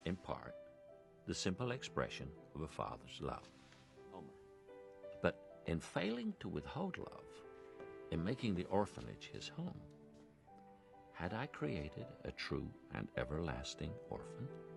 in part, the simple expression of a father's love. But in failing to withhold love, in making the orphanage his home, had I created a true and everlasting orphan?